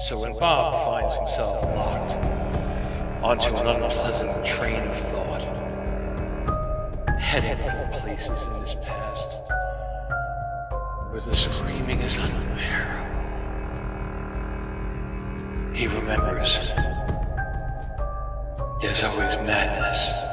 So when Bob finds himself locked onto an unpleasant train of thought, heading for places in his past where the screaming is unbearable, he remembers there's always madness